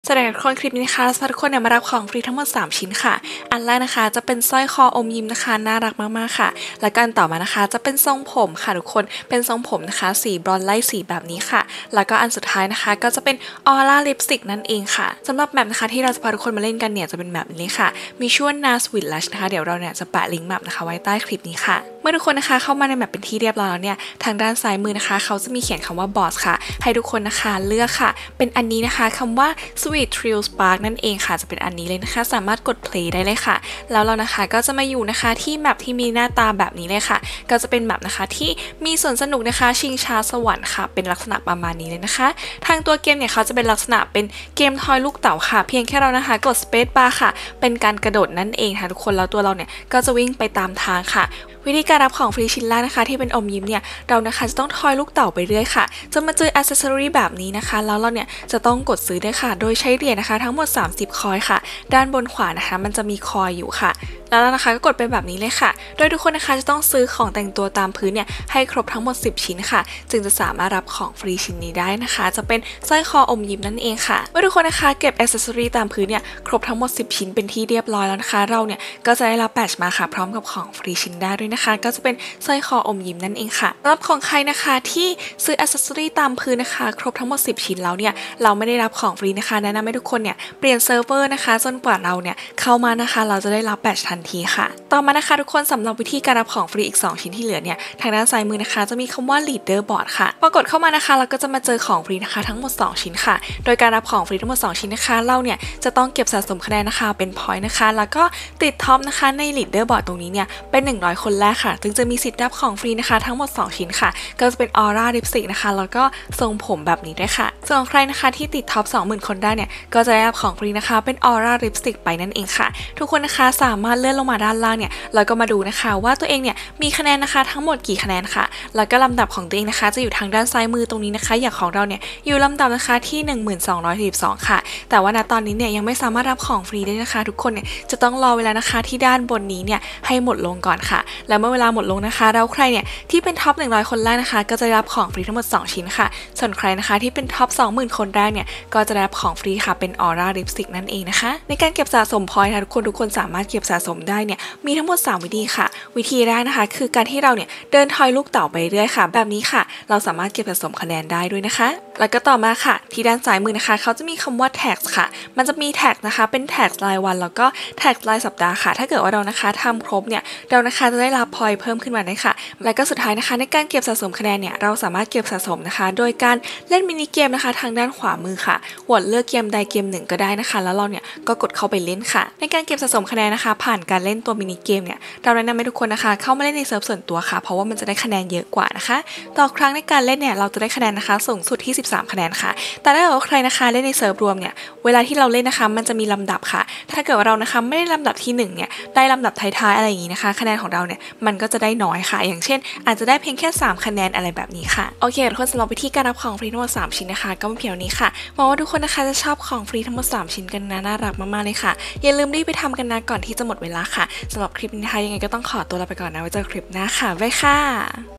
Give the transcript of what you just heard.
สวัสดีทุกคนคลิปนี้นะคะพาทุกคนมารับของฟรีทั้งหมด3ชิ้นค่ะอันแรกนะคะจะเป็นสร้อยคออมยิ้มนะคะน่ารักมากๆค่ะและกันต่อมานะคะจะเป็นทรงผมค่ะทุกคนเป็นทรงผมนะคะสีบรอนซ์ไล่สีแบบนี้ค่ะแล้วก็อันสุดท้ายนะคะก็จะเป็นออร่าลิปสติกนั่นเองค่ะสำหรับแมปนะคะที่เราจะพาทุกคนมาเล่นกันเนี่ยจะเป็นแบบนี้ค่ะมีชื่อว่า NARS Village นะคะเดี๋ยวเราเนี่ยจะแปะลิงก์แมปนะคะไว้ใต้คลิปนี้ค่ะเมื่อทุกคนนะคะเข้ามาในแมปเป็นที่เรียบร้อยแล้วเนี่ยทางด้านซ้ายมือนะคะเขาจะมีเขียนคำว่า Boss ค่ะให้ทุกคนนะคะเลือกค่ะเป็นอันนี้นะคะคำว่า Sweet Thrill Spark นั่นเองค่ะจะเป็นอันนี้เลยนะคะสามารถกด play ได้เลยค่ะแล้วเรานะคะก็จะมาอยู่นะคะที่แมปที่มีหน้าตาแบบนี้เลยค่ะก็จะเป็นแมปนะคะที่มีสวนสนุกนะคะชิงช้าสวรรค์ค่ะเป็นลักษณะประมาณนี้เลยนะคะทางตัวเกมเนี่ยเขาจะเป็นลักษณะเป็นเกมทอยลูกเต๋าค่ะเพียงแค่เรานะคะกด space bar ค่ะเป็นการกระโดดนั่นเองค่ะทุกคนแล้วตัวเราเนี่ยก็จะวิ่งไปตามทางค่ะวิธีการรับของฟรีชิ้นแรกนะคะที่เป็นอมยิ้มเนี่ยเรานะคะจะต้องทอยลูกเต่าไปเรื่อยค่ะจะมาเจออัซเซอรี่แบบนี้นะคะแล้วเราเนี่ยจะต้องกดซื้อด้วยค่ะโดยใช้เหรียญนะคะทั้งหมด30คอยค่ะด้านบนขวานะคะมันจะมีคอยอยู่ค่ะแล้วนะคะก็กดไปแบบนี้เลยค่ะโดยทุกคนนะคะจะต้องซื้อของแต่งตัวตามพื้นเนี่ยให้ครบทั้งหมด10ชิ้นค่ะจึงจะสามารถรับของฟรีชิ้นนี้ได้นะคะจะเป็นสร้อยคออมยิ้มนั่นเองค่ะเมื่อทุกคนนะคะเก็บอัซเซอรี่ตามพื้นเนี่ยครบทั้งหมด10ชิ้นเป็นที่เรียบร้อยแล้วนะคะเราเนี่ยก็จะได้รับแบตช์มาค่ะพร้อมกับของฟรีชิ้นได้ด้วยนะคะก็จะเป็นสร้อยคออมยิ้มนั่นเองค่ะรับของใครนะคะที่ซื้ออัซเซอรี่ตามพื้นนะคะครบทั้งหมด10ชิ้นแล้วเนี่ยเราไม่ได้รับของฟรีนะคะแนะนำให้ทุกคนเนี่ยเปลี่ยนเซิร์ฟเวอร์นะคะจนกว่าเราเนี่ยเข้ามานะคะเราจะได้รับแบตช์ทันทีค่ะต่อมานะคะทุกคนสำหรับวิธีการรับของฟรีอีก2ชิ้นที่เหลือเนี่ยทางด้านซ้ายมือนะคะจะมีคำว่า leader board ค่ะพอกดเข้ามานะคะเราก็จะมาเจอของฟรีนะคะทั้งหมด2ชิ้นค่ะโดยการรับของฟรีทั้งหมด2ชิ้นนะคะเราเนี่ยจะต้องเก็บสะสมคะแนนนะคะเป็น point นะคะแล้วก็ติดท็อปนะคะใน leader board ตรงนี้เนี่ยเป็น100คนแรกค่ะถึงจะมีสิทธิ์รับของฟรีนะคะทั้งหมด2ชิ้นค่ะก็จะเป็นออร่าลิปสติกนะคะแล้วก็ทรงผมแบบนี้ด้วยค่ะส่วนใครนะคะที่ติดท็อป 20,000 คนได้เนี่ยก็จะได้รับของฟรีนะคะเป็นออร่าลิปสติกไปนั่นเองค่ะทุกคนนะคะสามารถเลื่อนลงมาด้านล่างเนี่ยแล้วก็มาดูนะคะว่าตัวเองเนี่ยมีคะแนนนะคะทั้งหมดกี่คะแนนค่ะแล้วก็ลำดับของตัวเองนะคะจะอยู่ทางด้านซ้ายมือตรงนี้นะคะอย่างของเราเนี่ยอยู่ลำดับนะคะที่1242ค่ะแต่ว่าณตอนนี้เนี่ยยังไม่สามารถรับของฟรีได้นะคะทุกคนเนี่ยจะต้องรอเวลานะคะที่ด้านบนนี้เนี่ยให้หมดลงก่อนค่ะแล้วเมื่อเวลาหมดลงนะคะเราใครเนี่ยที่เป็นท็อป100คนแรกนะคะก็จะได้รับของฟรีทั้งหมด2ชิ้นค่ะส่วนใครนะคะที่เป็นท็อป 20,000 คนแรกเนี่ยก็จะได้รับของฟรีค่ะเป็นออร่าลิปสติกนั่นเองนะคะในการเก็บสะสมพอยต์ค่ะทุกคนสามารถเก็บสะสมได้เนี่ยมีทั้งหมด3วิธีค่ะวิธีแรกนะคะคือการที่เราเนี่ยเดินทอยลูกเต่าไปเรื่อยค่ะแบบนี้ค่ะเราสามารถเก็บสะสมคะแนนได้ด้วยนะคะแล้วก็ต่อมาค่ะที่ด้านซ้ายมือนะคะเขาจะมีคำว่า tax ค่ะมันจะมี tax นะคะเป็น tax รายวันแล้วก็ tax รายสัปดาห์ค่ะถ้าเกิดว่าเรานะคะทำครบเนี่ยเรานะคะจะได้รับพอยต์เพิ่มขึ้นมาได้ค่ะและก็สุดท้ายนะคะในการเก็บสะสมคะแนนเนี่ยเราสามารถเก็บสะสมนะคะโดยการเล่นมินิเกมนะคะทางด้านขวามือค่ะโหวตเลือกเกมใดเกมหนึ่งก็ได้นะคะแล้วเราเนี่ยก็กดเข้าไปเล่นค่ะในการเก็บสะสมคะแนนนะคะผ่านการเล่นตัวมินิเกมเนี่ยเราแนะนำให้ทุกคนนะคะเข้ามาเล่นในเซิร์ฟส่วนตัวค่ะเพราะว่ามันจะได้คะแนนเยอะกว่านะคะต่อครั้งในการเล่นเนี่ยเราจะได้คะแนนนะคะสูงสุดที่13คะแนนค่ะแต่ถ้าเกิดว่าใครนะคะเล่นในเซิร์ฟรวมเนี่ยเวลาที่เราเล่นนะคะมันจะมีลำดับค่ะถ้าเกิดว่าเรานะคะไม่ได้ลำดับที่1เนี่ยได้ลำดับท้ายๆอะไรอย่างนี้นะคะคะแนนของเราเนี่ยมันก็จะได้น้อยค่ะอย่างเช่นอาจจะได้เพียงแค่3คะแนนอะไรแบบนี้ค่ะโอเคทุกคนสำหรับวิธีการรับของฟรีทั้งหมด3ชิ้นนะคะก็ไม่เพียงนี้ค่ะหวังว่าทุกคนนะคะจะชอบของฟรีทั้งหมด3ชิ้นกันนะน่ารักมากๆเลยค่ะอย่าลืมรีบไปทำกันนะก่อนที่จะหมดเวลาค่ะสำหรับคลิปนี้นะคะยังไงก็ต้องขอตัวลาไปก่อนนะไว้เจอคลิปหน้าค่ะบ๊ายบายค่ะ